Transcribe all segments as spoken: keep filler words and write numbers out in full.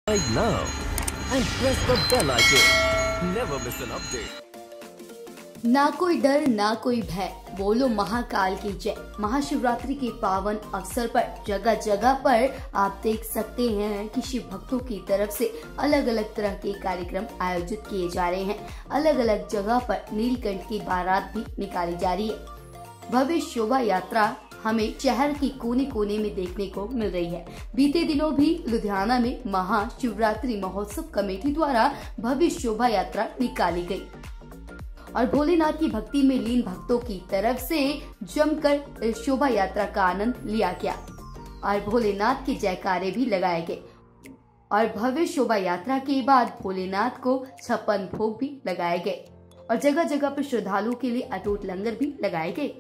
Right now and press the bell icon. Never miss an update. ना कोई डर ना कोई भय, बोलो महाकाल की जय। महाशिवरात्रि के पावन अवसर पर जगह जगह पर आप देख सकते हैं कि शिव भक्तों की तरफ से अलग अलग तरह के कार्यक्रम आयोजित किए जा रहे हैं। अलग अलग जगह पर नीलकंठ की बारात भी निकाली जा रही है। भव्य शोभा यात्रा हमें शहर के कोने कोने में देखने को मिल रही है। बीते दिनों भी लुधियाना में महाशिवरात्रि महोत्सव कमेटी द्वारा भव्य शोभा यात्रा निकाली गई और भोलेनाथ की भक्ति में लीन भक्तों की तरफ से जमकर शोभा यात्रा का आनंद लिया गया और भोलेनाथ के जयकारे भी लगाए गए। और भव्य शोभा यात्रा के बाद भोलेनाथ को छप्पन भोग भी लगाए गए और जगह जगह पर श्रद्धालुओं के लिए अटूट लंगर भी लगाए गए।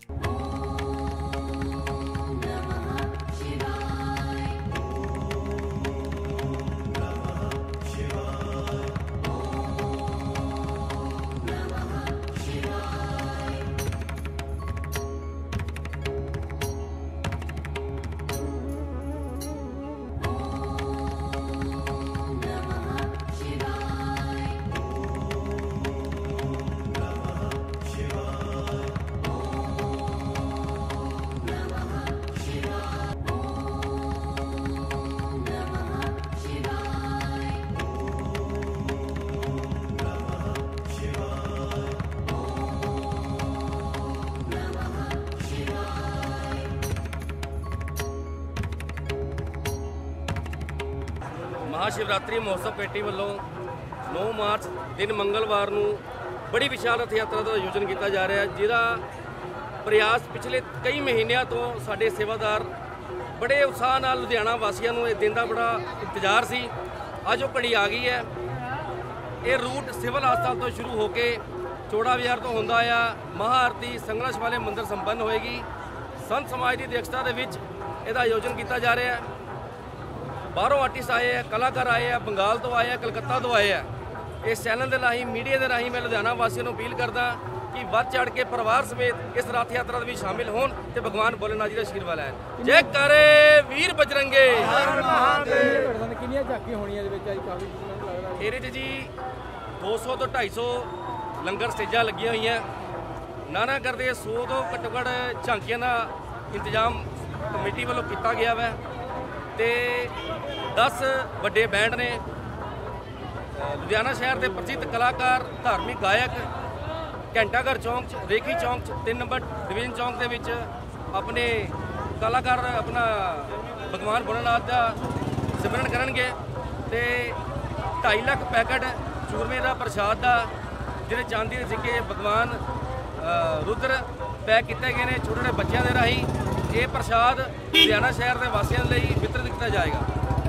महाशिवरात्रि महोत्सव कमेटी ਵੱਲੋਂ नौ मार्च दिन मंगलवार ਨੂੰ बड़ी विशाल रथ यात्रा ਦਾ ਆਯੋਜਨ ਕੀਤਾ ਜਾ ਰਿਹਾ ਹੈ, ਜਿਹਦਾ ਪ੍ਰयास ਪਿਛਲੇ ਕਈ ਮਹੀਨਿਆਂ ਤੋਂ ਸਾਡੇ ਸੇਵਾਦਾਰ ਬੜੇ ਉਤਸ਼ਾਹ ਨਾਲ ਲੁਧਿਆਣਾ ਵਾਸੀਆਂ ਨੂੰ ਇਹ ਦਿਨ ਦਾ ਬੜਾ ਇੰਤਜ਼ਾਰ ਸੀ। ਅੱਜ ਉਹ ਘੜੀ ਆ ਗਈ ਹੈ। ਇਹ ਰੂਟ ਸਿਵਲ ਹਸਪਤਾਲ ਤੋਂ ਸ਼ੁਰੂ ਹੋ ਕੇ ਚੋੜਾ ਬਾਜ਼ਾਰ ਤੋਂ ਹੁੰਦਾ ਆ ਮਹਾਆਰਤੀ ਸੰਗਰਸ਼ ਵਾਲੇ ਮੰਦਿਰ ਸੰਪੰਨ ਹੋਏਗੀ। ਸੰਤ ਸਮਾਜ ਦੀ ਅਧਿਕਸ਼ਤਾ ਦੇ ਵਿੱਚ ਇਹਦਾ ਆਯੋਜਨ ਕੀਤਾ ਜਾ ਰਿਹਾ ਹੈ। बाहरों आर्टिस्ट आए हैं, कलाकार आए हैं, बंगाल तो आए हैं, कलकत्ता तो आए हैं। इस चैनल के राही मीडिया के राही मैं लुधियाना वासियों को अपील करदा कि वध चढ़ के परिवार समेत इस रथ यात्रा में शामिल होन ते भगवान भोलेनाथ जी का आशीर्वाद लैन। जय करे वीर बजरंगे। ਇਹਦੇ 'ਚ जी दो सौ तो ढाई सौ लंगर स्टेजा लगिया हुई हैं। नाना करते सौ तो घट्टो घट्ट झांकियां का इंतजाम कमेटी वालों किया गया वै ਤੇ दस ਵੱਡੇ ਬੈਂਡ ਨੇ। ਲੁਧਿਆਣਾ ਸ਼ਹਿਰ ਦੇ ਪ੍ਰਸਿੱਧ ਕਲਾਕਾਰ ਧਾਰਮਿਕ ਗਾਇਕ ਘੰਟਾਘਰ ਚੌਂਕ 'ਚ ਰੇਖੀ ਚੌਂਕ 'ਚ ਤਿੰਨ ਨੰਬਰ ਡਿਵੀਜ਼ਨ ਚੌਂਕ ਦੇ ਵਿੱਚ ਆਪਣੇ ਕਲਾਕਾਰ ਆਪਣਾ ਭਗਵਾਨ ਭੋਲੇਨਾਥ ਦਾ ਸਿਮਰਨ ਕਰਨਗੇ ਤੇ ਢਾਈ ਲੱਖ ਪੈਕਟ ਚੂਰਮੇ ਦਾ ਪ੍ਰਸ਼ਾਦ ਦਾ ਜਿਹੜੇ ਚਾਂਦੀ ਦੇ ਸਿੱਕੇ ਭਗਵਾਨ ਰੁਦਰ ਪੈਕ ਕੀਤੇ ਗਏ ਨੇ ਛੋਟੇ ਛੋਟੇ ਬੱਚਿਆਂ ਦੇ ਰਾਹੀਂ। ਇਹ ਪ੍ਰਸ਼ਾਦ ਲੁਧਿਆਣਾ ਸ਼ਹਿਰ ਦੇ ਵਾਸੀਆਂ ਲਈ ਵਿਤਰਿਤ ਕੀਤਾ ਜਾਏਗਾ।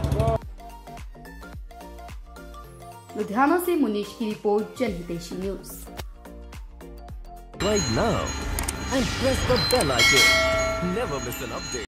लुधियाना से मुनीश की रिपोर्ट, Janhitaishi news. Right now and press the bell icon. Never miss an update.